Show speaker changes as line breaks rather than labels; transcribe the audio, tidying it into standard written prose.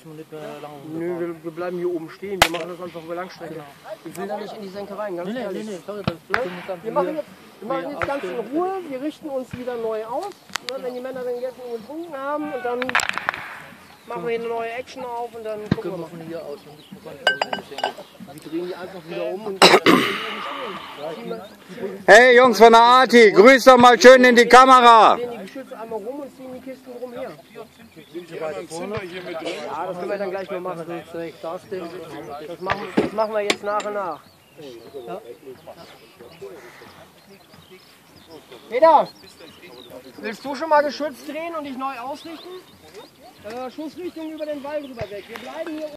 müssen wir nicht mehr lange.
Nö, wir bleiben hier oben stehen. Wir machen das einfach über Langstrecke.
Genau.
Ich will da nicht in die Senke rein, ganz
Nee,
ehrlich.
sorry, das
Wir machen jetzt ganz in Ruhe. Wir richten uns wieder neu aus. Wenn die Männer dann jetzt nur getrunken haben und dann machen wir eine neue Action auf und dann gucken wir mal.
von hier aus.
Wir drehen die einfach wieder um und
Hey Jungs von der Arti, grüßt doch mal schön in die Kamera.
drehen die Geschütze einmal rum und ziehen die Kisten rumher.
Sind hier beim Zimmer hier mit drin?
Ja, das können wir dann gleich mal machen. Das machen wir jetzt nach und nach. Ja. Peter, willst du schon mal Geschütz drehen und dich neu ausrichten? Schussrichtung über den Wall drüber weg. Wir bleiben hier.